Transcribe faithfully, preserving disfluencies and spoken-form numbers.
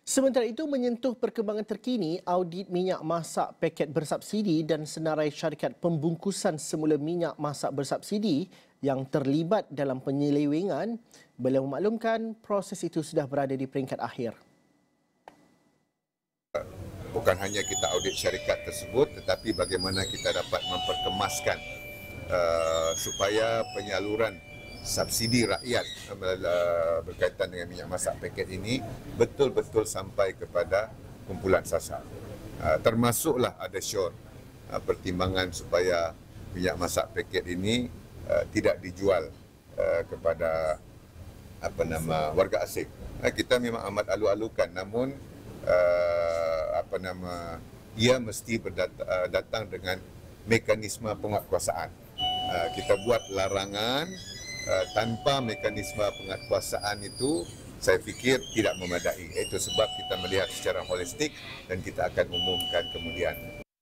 Sementara itu, menyentuh perkembangan terkini, audit minyak masak paket bersubsidi dan senarai syarikat pembungkusan semula minyak masak bersubsidi yang terlibat dalam penyelewengan, beliau memaklumkan proses itu sudah berada di peringkat akhir. Bukan hanya kita audit syarikat tersebut, tetapi bagaimana kita dapat memperkemaskan uh, supaya penyaluran subsidi rakyat uh, berkaitan dengan minyak masak paket ini betul-betul sampai kepada kumpulan sasar. Uh, termasuklah ada syor uh, pertimbangan supaya minyak masak paket ini uh, tidak dijual uh, kepada apa nama warga asing. Uh, kita memang amat alu-alukan, namun uh, apa nama ia mesti berdatang, uh, datang dengan mekanisme penguatkuasaan. Uh, kita buat larangan uh, tanpa mekanisme penguatkuasaan itu saya fikir tidak memadai. Itu sebab kita melihat secara holistik dan kita akan umumkan kemudian.